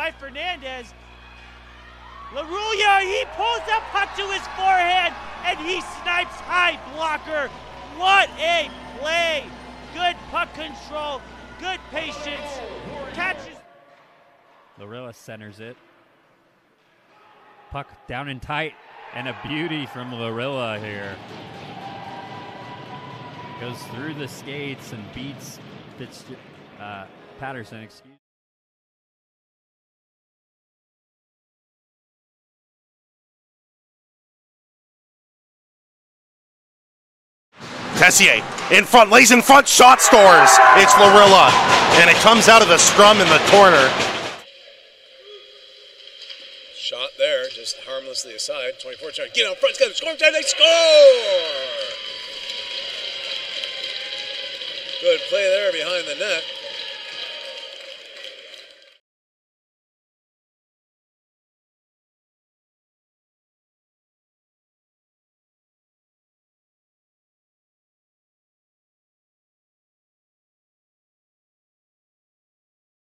by Fernandez. Laurila, he pulls that puck to his forehand, and he snipes high blocker. What a play. Good puck control, good patience, catches. Laurila centers it. Puck down and tight, and a beauty from Laurila here. Goes through the skates and beats Patterson, excuse. Tessier in front, lays in front, shot scores. It's Laurila, and it comes out of the scrum in the corner. Shot there, just harmlessly aside. 24 trying to get out front, it's got a scoring time, they score! Good play there behind the net.